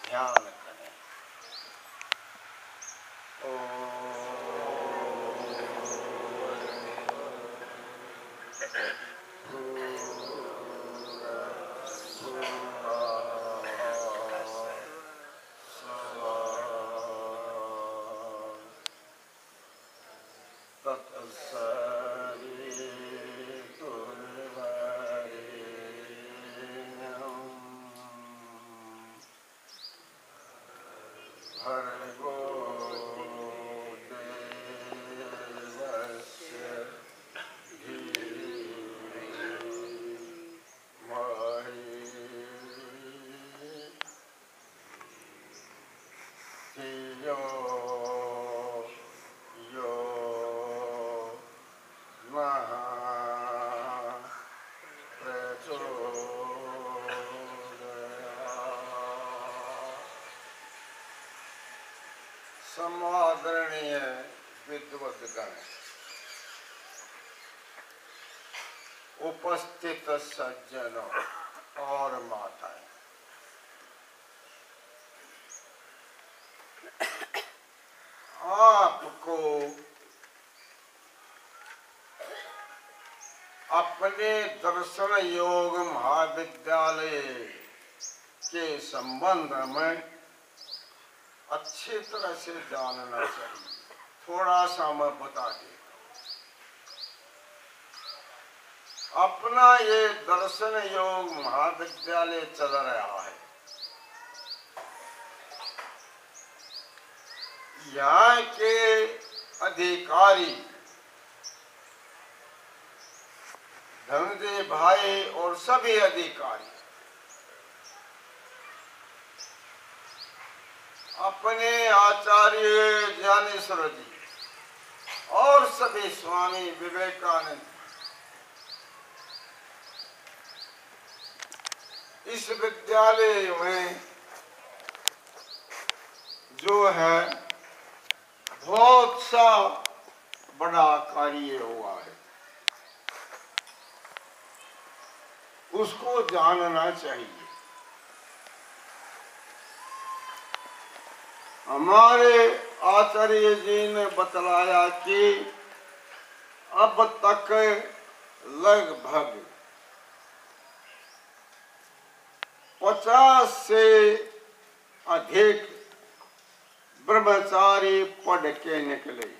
ध्यान करें। समादरणीय विद्वद्गण, उपस्थित सज्जनों और माताएं, आपको अपने दर्शन योग महाविद्यालय के संबंध में अच्छी तरह से जानना चाहिए। थोड़ा सा मैं बता देता हूँ। अपना ये दर्शन योग महाविद्यालय चल रहा है। यहाँ के अधिकारी धनंजय भाई और सभी अधिकारी अपने आचार्य ज्ञानेश्वर जी और सभी स्वामी विवेकानंद इस विद्यालय में जो है बहुत सा बड़ा कार्य हुआ है, उसको जानना चाहिए। हमारे आचार्य जी ने बतलाया कि अब तक लगभग 50 से अधिक ब्रह्मचारी पढ़ के निकले,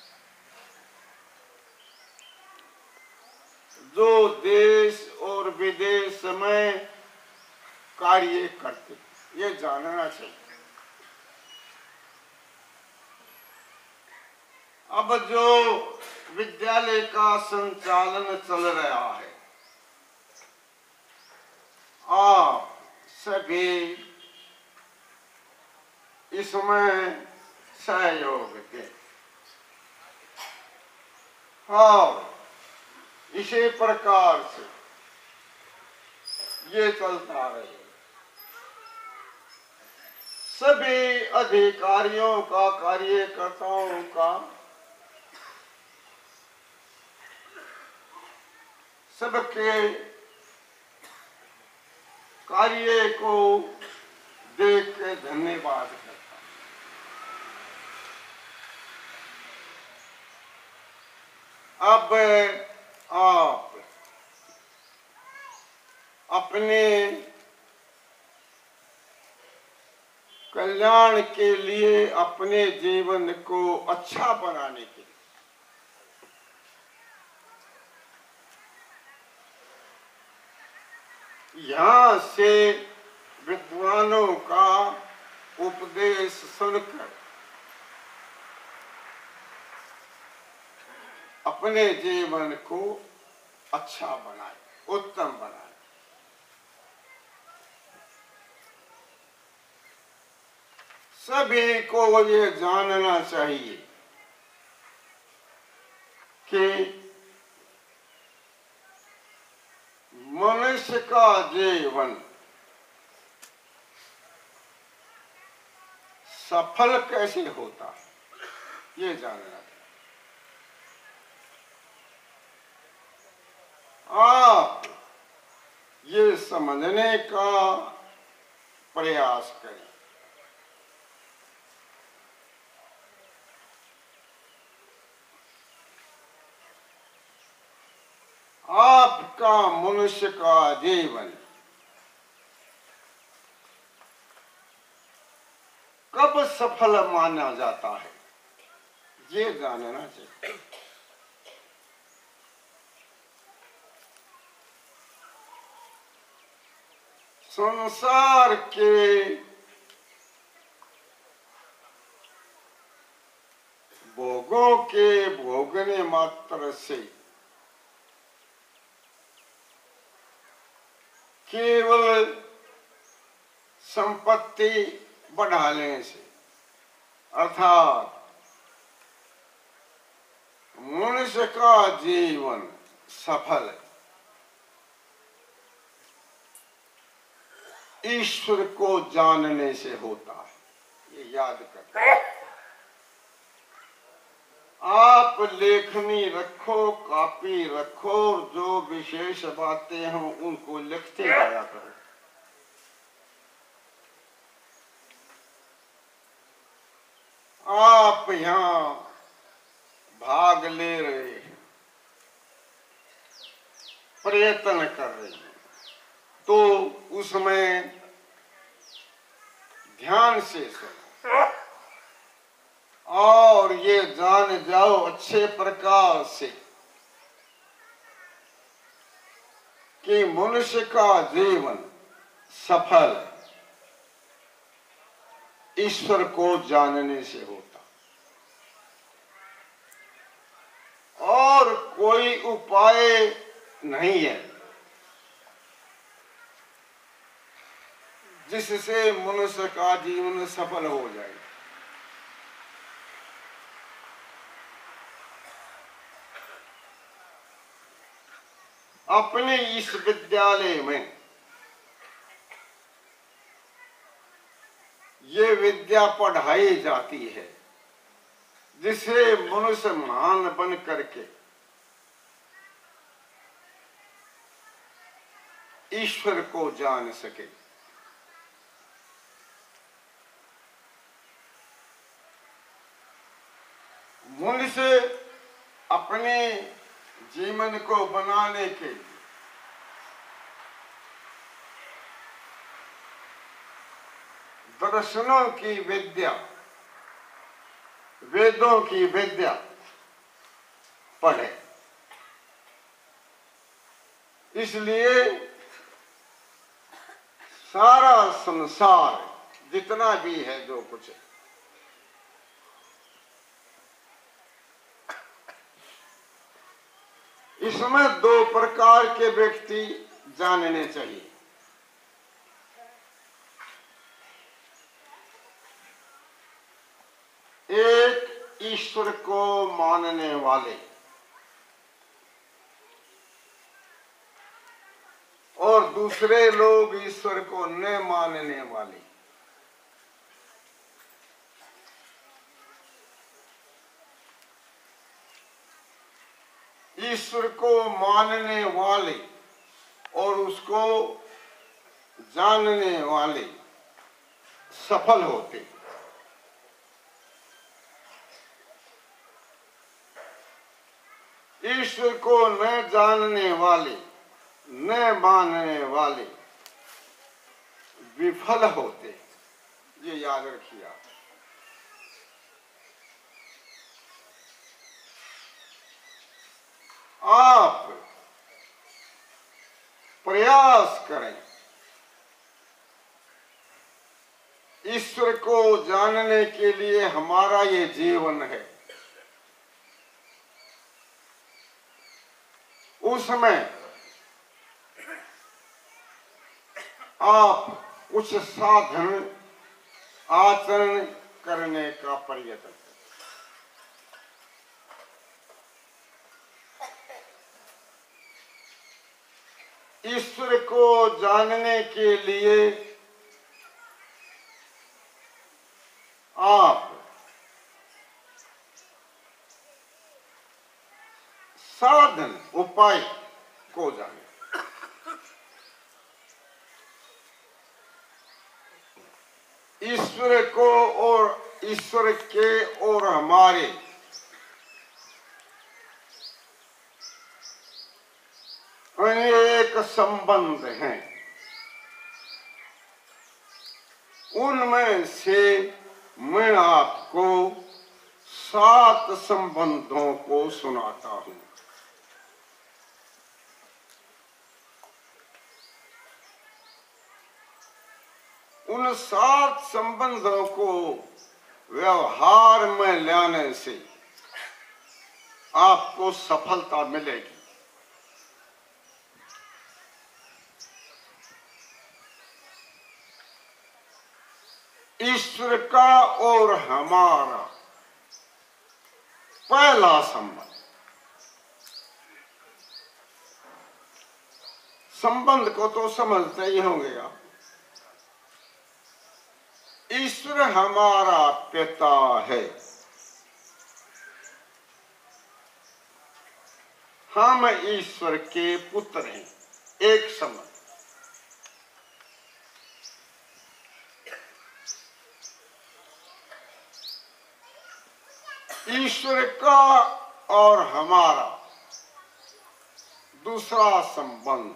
जो देश और विदेश में कार्य करते, ये जानना चाहिए। अब जो विद्यालय का संचालन चल रहा है, आप सभी इसमें सहयोग दें और इसी प्रकार से ये चलता रहे। सभी अधिकारियों का, कार्यकर्ताओं का, सबके कार्य को देख के धन्यवाद करता हूं। अब आप अपने कल्याण के लिए, अपने जीवन को अच्छा बनाने के लिए यहाँ से विद्वानों का उपदेश सुनकर अपने जीवन को अच्छा बनाए, उत्तम बनाए। सभी को ये जानना चाहिए कि मनुष्य का जीवन सफल कैसे होता है, ये जानना चाहिए। आप ये समझने का प्रयास करें आपका मनुष्य का जीवन कब सफल माना जाता है, ये जानना चाहिए। संसार के भोगों के भोगने मात्र से, केवल संपत्ति बढ़ाने से, अर्थात मनुष्य का जीवन सफल ईश्वर को जानने से होता है, ये याद कर। आप लेखनी रखो, कॉपी रखो, जो विशेष बातें हों उनको लिखते जाया करो। आप यहाँ भाग ले रहे हैं, प्रयत्न कर रहे हैं, तो उसमें ध्यान से सुनो और ये जान जाओ अच्छे प्रकार से कि मनुष्य का जीवन सफल ईश्वर को जानने से होता, और कोई उपाय नहीं है जिससे मनुष्य का जीवन सफल हो जाए। अपने इस विद्यालय में ये विद्या पढ़ाई जाती है जिसे मनुष्य महान बन करके ईश्वर को जान सके। मनुष्य अपने जीवन को बनाने के लिए दर्शनों की विद्या, वेदों की विद्या पढ़े। इसलिए सारा संसार जितना भी है, जो कुछ है, इसमें दो प्रकार के व्यक्ति जानने चाहिए। एक ईश्वर को मानने वाले और दूसरे लोग ईश्वर को न मानने वाले। ईश्वर को मानने वाले और उसको जानने वाले सफल होते। ईश्वर को न जानने वाले, न मानने वाले विफल होते। ये याद रखिए आप। आप प्रयास करें ईश्वर को जानने के लिए। हमारा ये जीवन है, उसमें आप कुछ साधन आचरण करने का प्रयत्न करें। ईश्वर को जानने के लिए आप साधन उपाय को जाने। ईश्वर को और ईश्वर के और हमारे अनेक संबंध हैं। उनमें से मैं आपको 7 संबंधों को सुनाता हूं। उन 7 संबंधों को व्यवहार में लाने से आपको सफलता मिलेगी। ईश्वर का और हमारा पहला संबंध, संबंध को तो समझते ही होंगे आप। ईश्वर हमारा पिता है, हम ईश्वर के पुत्र हैं। एक संबंध। ईश्वर का और हमारा दूसरा संबंध,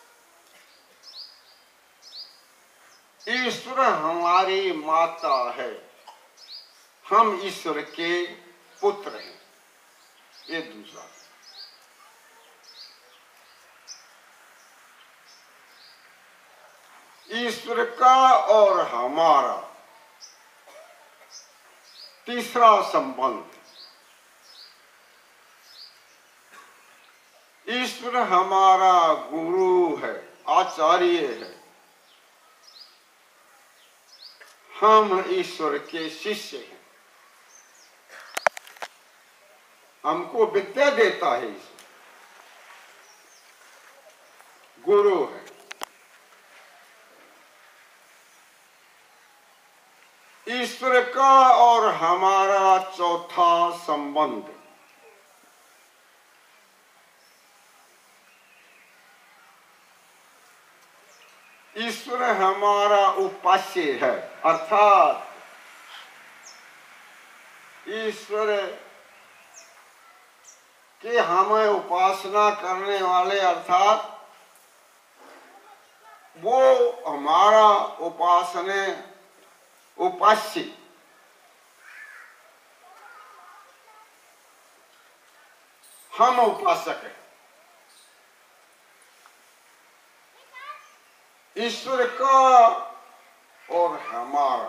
ईश्वर हमारी माता है, हम ईश्वर के पुत्र हैं। ये दूसरा। ईश्वर का और हमारा तीसरा संबंध, ईश्वर हमारा गुरु है, आचार्य है, हम ईश्वर के शिष्य हैं। हमको विद्या देता है, गुरु है। ईश्वर का और हमारा चौथा संबंध, ईश्वर हमारा उपास्य है, अर्थात ईश्वर के हमें उपासना करने वाले, अर्थात वो हमारा उपास्य, हम उपासक हैं। ईश्वर का और हमारा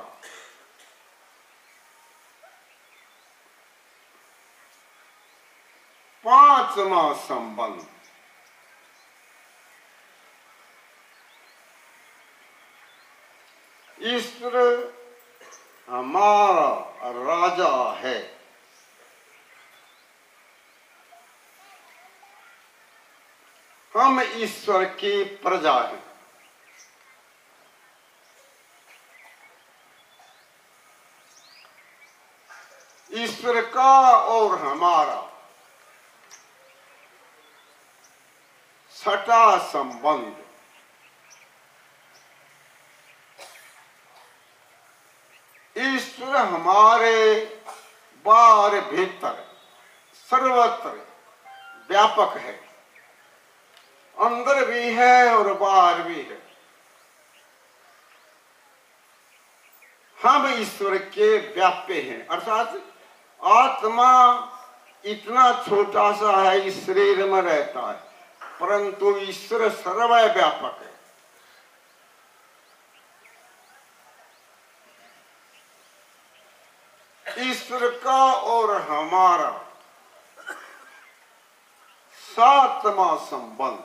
पांचवा संबंध, ईश्वर हमारा राजा है, हम ईश्वर की प्रजा हैं। ईश्वर का और हमारा छठा संबंध, ईश्वर हमारे बाहर भीतर सर्वत्र व्यापक है, अंदर भी है और बाहर भी है। हम ईश्वर के व्याप्य हैं, अर्थात आत्मा इतना छोटा सा है, इस शरीर में रहता है, परंतु ईश्वर सर्वव्यापक है। ईश्वर का और हमारा सातवां संबंध,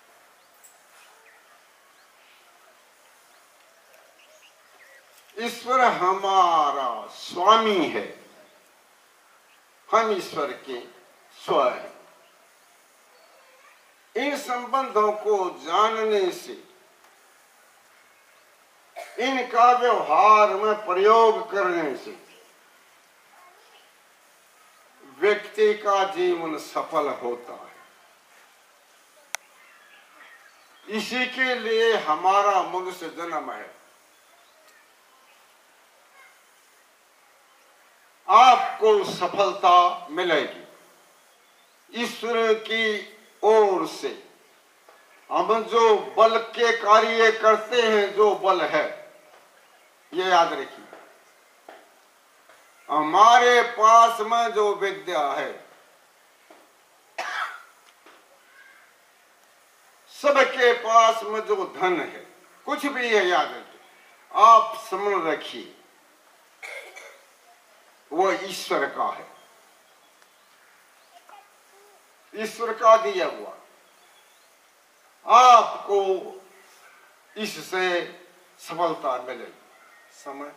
ईश्वर हमारा स्वामी है, हम ईश्वर के स्व हैं। इन संबंधों को जानने से, इनका व्यवहार में प्रयोग करने से व्यक्ति का जीवन सफल होता है। इसी के लिए हमारा मनुष्य जन्म है। आपको सफलता मिलेगी ईश्वर की ओर से, हम जो बल के कार्य करते हैं, जो बल है, ये याद रखिए। हमारे पास में जो विद्या है, सबके पास में जो धन है, कुछ भी है, याद रखिए, आप स्मरण रखिए, वो ईश्वर का है, ईश्वर का दिया हुआ। आपको इससे सफलता मिलेगी। समय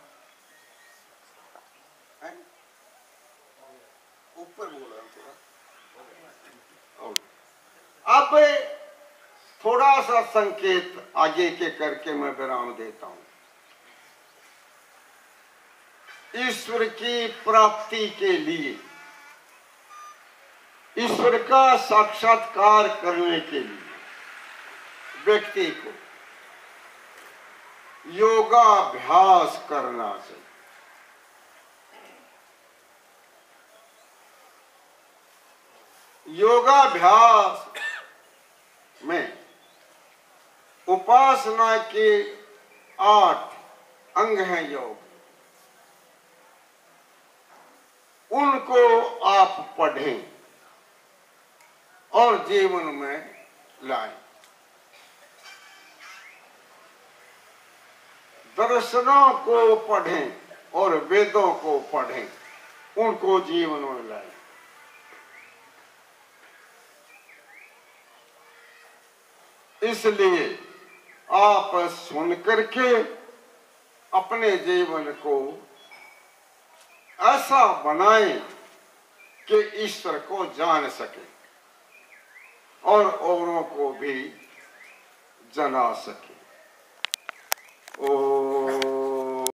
ऊपर बोला थोड़ा। अब थोड़ा सा संकेत आगे के करके मैं विराम देता हूं। ईश्वर की प्राप्ति के लिए, ईश्वर का साक्षात्कार करने के लिए व्यक्ति को योगाभ्यास करना चाहिए। योगाभ्यास में उपासना के 8 अंग हैं योग, उनको आप पढ़ें और जीवन में लाएं। दर्शनों को पढ़ें और वेदों को पढ़ें, उनको जीवन में लाएं। इसलिए आप सुन करके अपने जीवन को ऐसा बनाएं कि ईश्वर को जान सके और औरों को भी जना सके।